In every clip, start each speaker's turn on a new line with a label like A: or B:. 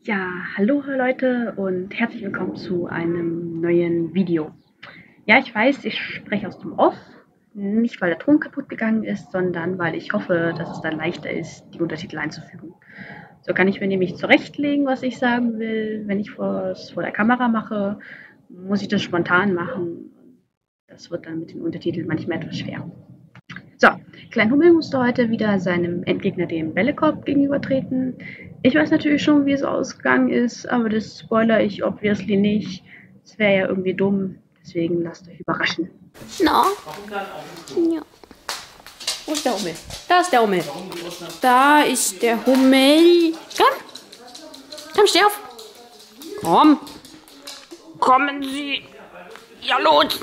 A: Ja, hallo Leute und herzlich willkommen zu einem neuen Video. Ja, ich weiß, ich spreche aus dem Off, nicht weil der Ton kaputt gegangen ist, sondern weil ich hoffe, dass es dann leichter ist, die Untertitel einzufügen. So kann ich mir nämlich zurechtlegen, was ich sagen will. Wenn ich es vor der Kamera mache, muss ich das spontan machen. Das wird dann mit den Untertiteln manchmal etwas schwer. So, Klein Hummel musste heute wieder seinem Endgegner, dem Bällekopf, gegenübertreten. Ich weiß natürlich schon, wie es ausgegangen ist, aber das spoilere ich obviously nicht. Es wäre ja irgendwie dumm, deswegen lasst euch überraschen.
B: Na? Ja. Wo ist der Hummel? Da ist der Hummel. Da ist der Hummel. Komm. Komm, steh auf. Komm. Kommen Sie. Ja, los.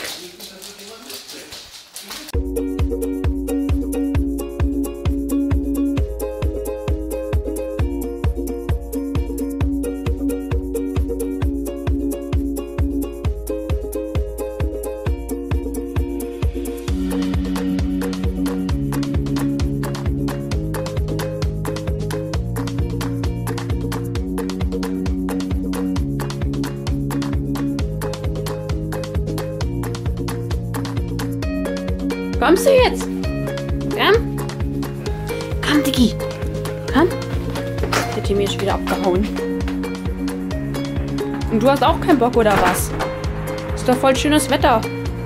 B: Kommst du jetzt? Komm. Komm, Dicky. Komm. Der Timmy ist wieder abgehauen. Und du hast auch keinen Bock, oder was? Ist doch voll schönes Wetter.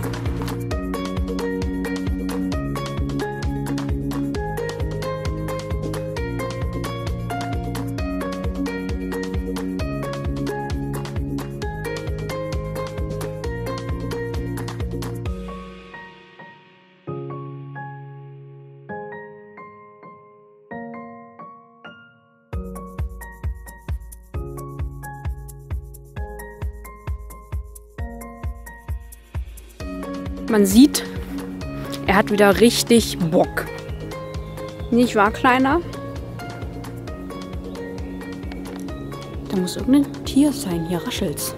B: Man sieht, er hat wieder richtig Bock. Nicht wahr, Kleiner? Da muss irgendein Tier sein. Hier raschelt's.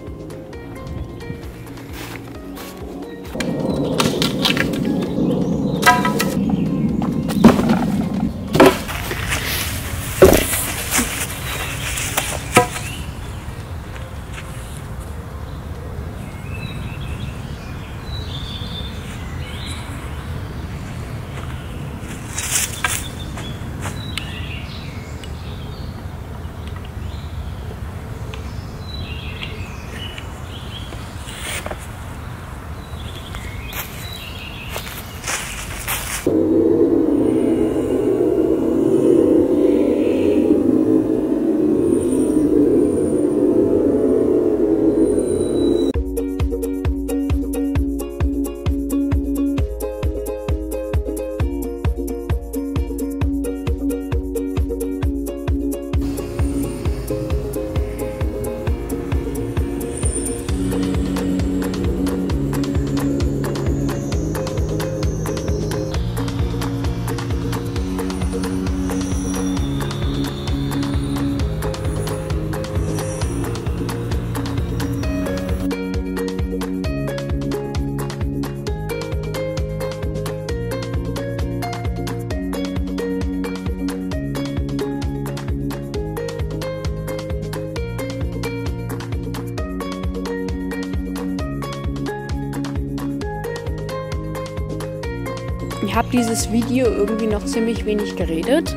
B: Ich habe dieses Video irgendwie noch ziemlich wenig geredet.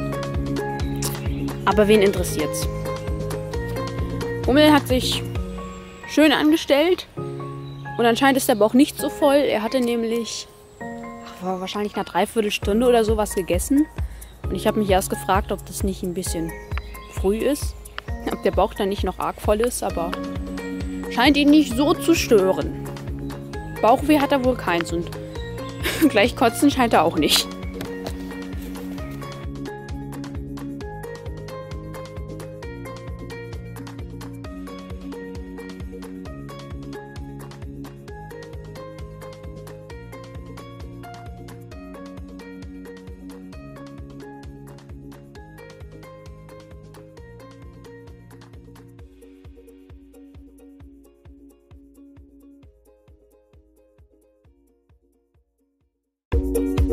B: Aber wen interessiert's? Hummel hat sich schön angestellt. Und anscheinend ist der Bauch nicht so voll. Er hatte nämlich wahrscheinlich nach 3/4 Stunde oder so was gegessen. Und ich habe mich erst gefragt, ob das nicht ein bisschen früh ist. Ob der Bauch dann nicht noch arg voll ist, aber scheint ihn nicht so zu stören. Bauchweh hat er wohl keins und gleich kotzen scheint er auch nicht.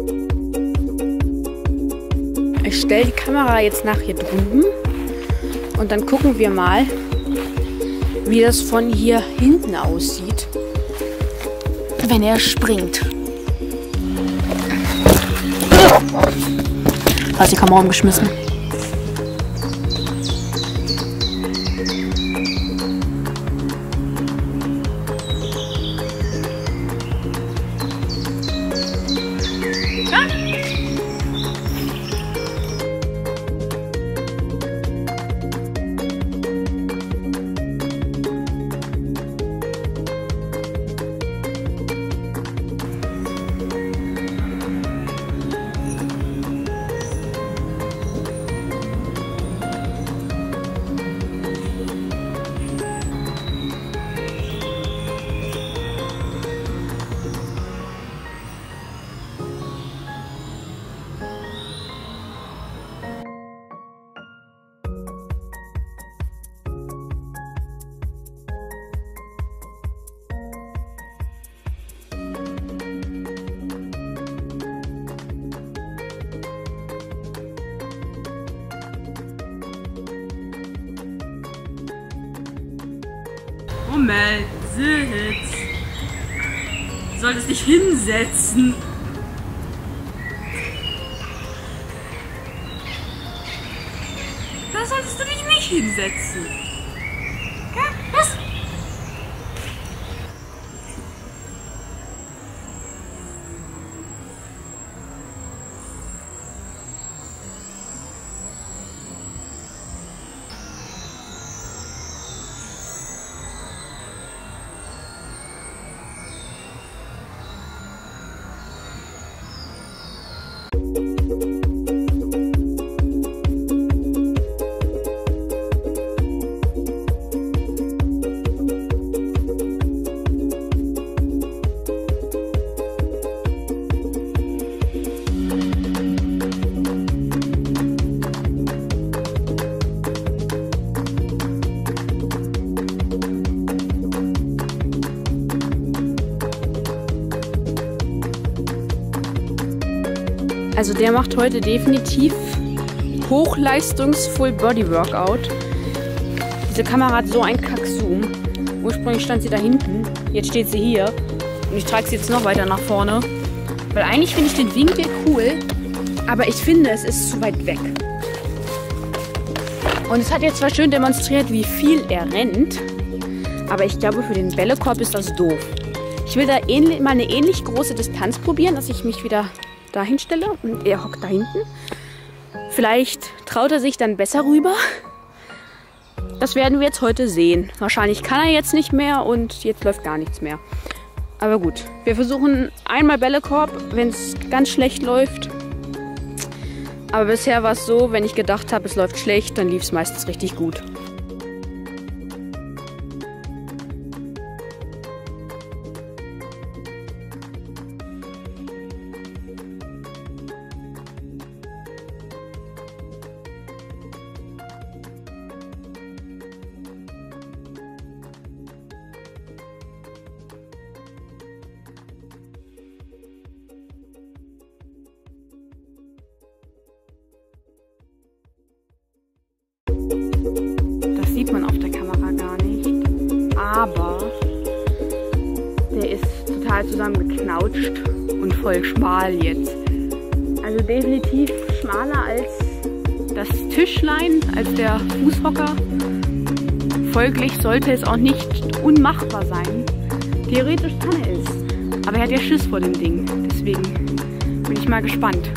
B: Ich stelle die Kamera jetzt nach hier drüben Und dann gucken wir mal, wie das von hier hinten aussieht, wenn er springt. Also die Kamera umgeschmissen.
C: Moment, sitz. Du solltest dich hinsetzen. Da solltest du dich nicht hinsetzen. Ja, was?
B: Also der macht heute definitiv Hochleistungs-Full Body Workout. Diese Kamera hat so einen Kack-Zoom. Ursprünglich stand sie da hinten, jetzt steht sie hier. Und ich trage sie jetzt noch weiter nach vorne. Weil eigentlich finde ich den Winkel cool, aber ich finde, es ist zu weit weg. Und es hat jetzt zwar schön demonstriert, wie viel er rennt, aber ich glaube, für den Bällekorb ist das doof. Ich will da mal eine ähnlich große Distanz probieren, dass ich mich wieder dahin stelle und er hockt da hinten. Vielleicht traut er sich dann besser rüber. Das werden wir jetzt heute sehen. Wahrscheinlich kann er jetzt nicht mehr und jetzt läuft gar nichts mehr. Aber gut, wir versuchen einmal Bällekorb, wenn es ganz schlecht läuft. Aber bisher war es so, wenn ich gedacht habe, es läuft schlecht, dann lief es meistens richtig gut. Das sieht man auf der Kamera gar nicht, aber der ist total zusammengeknautscht und voll schmal jetzt. Also definitiv schmaler als das Tischlein, als der Fußhocker. Folglich sollte es auch nicht unmachbar sein. Theoretisch kann er es, aber er hat ja Schiss vor dem Ding. Deswegen bin ich mal gespannt.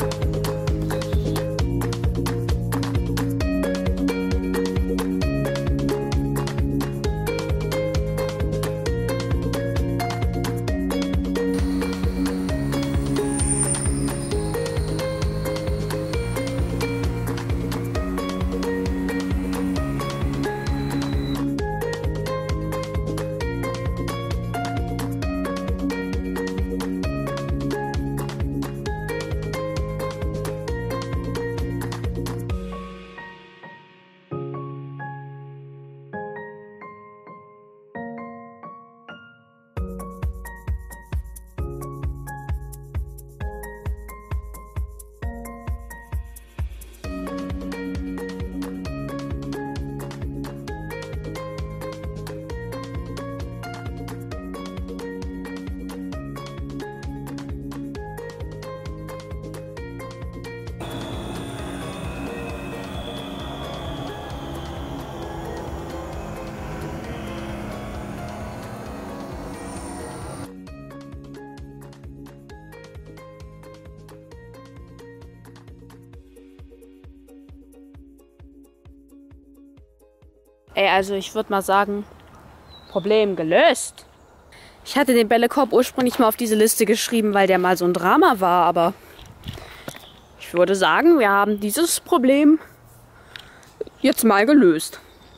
B: Ey, also ich würde mal sagen, Problem gelöst. Ich hatte den Bällekorb ursprünglich mal auf diese Liste geschrieben, weil der mal so ein Drama war, aber ich würde sagen, wir haben dieses Problem jetzt mal gelöst.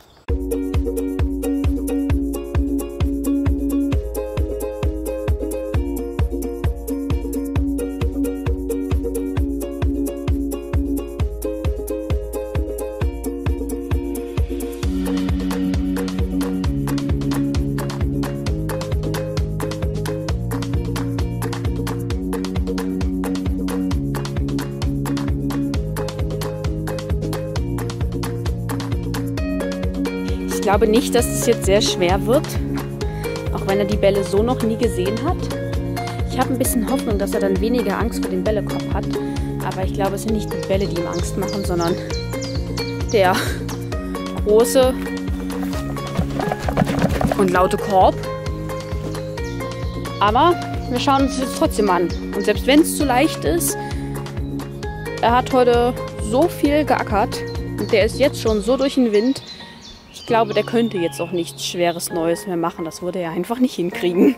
B: Ich glaube nicht, dass es jetzt sehr schwer wird, auch wenn er die Bälle so noch nie gesehen hat. Ich habe ein bisschen Hoffnung, dass er dann weniger Angst vor dem Bällekorb hat. Aber ich glaube, es sind nicht die Bälle, die ihm Angst machen, sondern der große und laute Korb. Aber wir schauen uns das trotzdem an. Und selbst wenn es zu leicht ist, er hat heute so viel geackert und der ist jetzt schon so durch den Wind. Ich glaube, der könnte jetzt auch nichts Schweres Neues mehr machen. Das würde er einfach nicht hinkriegen.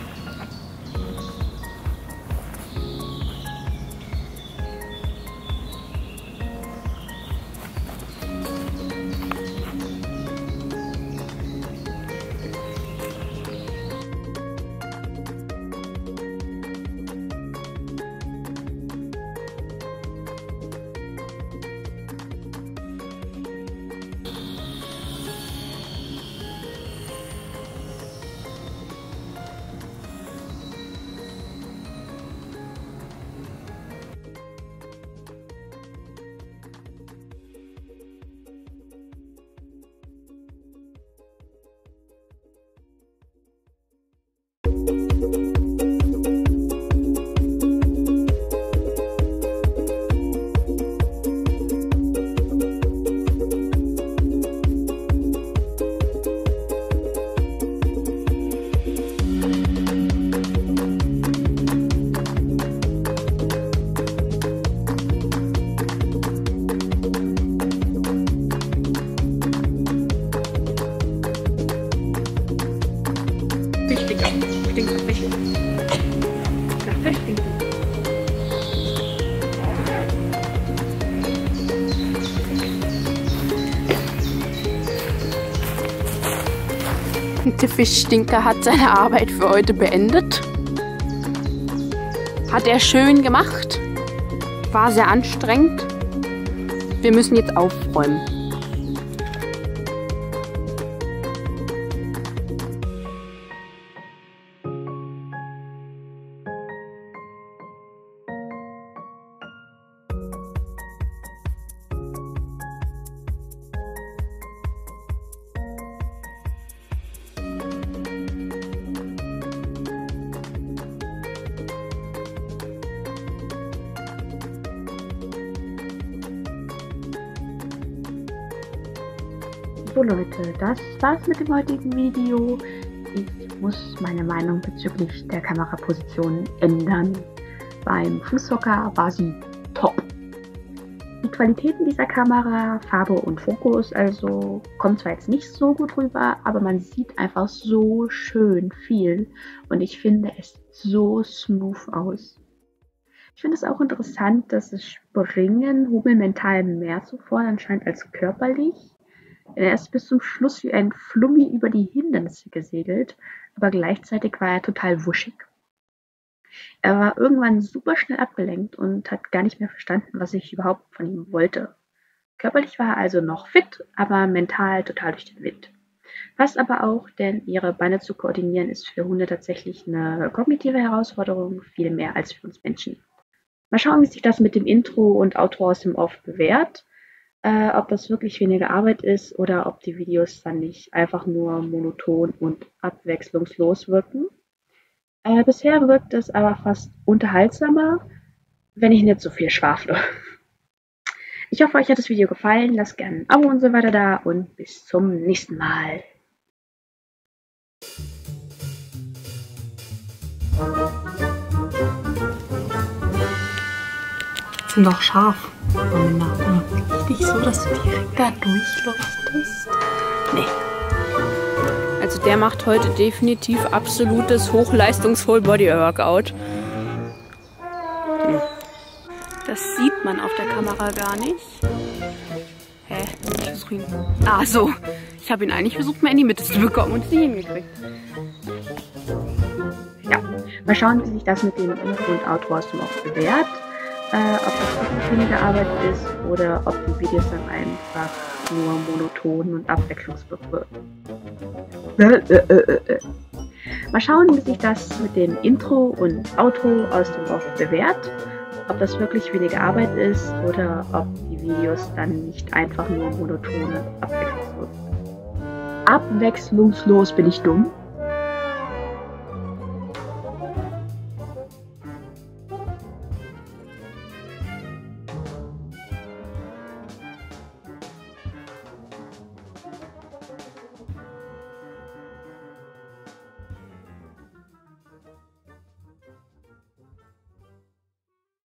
B: Der Fischstinker hat seine Arbeit für heute beendet. Hat er schön gemacht. War sehr anstrengend. Wir müssen jetzt aufräumen.
A: So Leute, das war's mit dem heutigen Video. Ich muss meine Meinung bezüglich der Kameraposition ändern. Beim Fußhocker war sie top. Die Qualitäten dieser Kamera, Farbe und Fokus, also kommt zwar jetzt nicht so gut rüber, aber man sieht einfach so schön viel und ich finde es so smooth aus. Ich finde es auch interessant, dass das Springen Hummel mental mehr zu fordern scheint als körperlich. Er ist bis zum Schluss wie ein Flummi über die Hindernisse gesegelt, aber gleichzeitig war er total wuschig. Er war irgendwann super schnell abgelenkt und hat gar nicht mehr verstanden, was ich überhaupt von ihm wollte. Körperlich war er also noch fit, aber mental total durch den Wind. Passt aber auch, denn ihre Beine zu koordinieren ist für Hunde tatsächlich eine kognitive Herausforderung, viel mehr als für uns Menschen. Mal schauen, wie sich das mit dem Intro und Outro aus dem Off bewährt. Ob das wirklich weniger Arbeit ist oder ob die Videos dann nicht einfach nur monoton und abwechslungslos wirken. Bisher wirkt es aber fast unterhaltsamer, wenn ich nicht so viel schwafle. Ich hoffe, euch hat das Video gefallen. Lasst gerne ein Abo und so weiter da und bis zum nächsten Mal.
B: Sind doch scharf.
C: wirklich so, dass du direkt da durchleuchtest? Nee.
B: Also der macht heute definitiv absolutes Hochleistungs-Full-Body-Workout. Das sieht man auf der Kamera gar nicht. Hä? Ich versuche ihn... Ah, so. Ich habe ihn eigentlich versucht, mal in die Mitte zu bekommen und sie hingekriegt.
A: Ja, mal schauen, wie sich das mit dem Intro und Outro aus dem Off bewährt. Ob das wirklich weniger Arbeit ist oder ob die Videos dann einfach nur monoton und abwechslungslos wirken. Mal schauen, wie sich das mit dem Intro und Outro aus dem Off bewährt. Ob das wirklich weniger Arbeit ist oder ob die Videos dann nicht einfach nur monoton und abwechslungslos sind. Abwechslungslos bin ich dumm.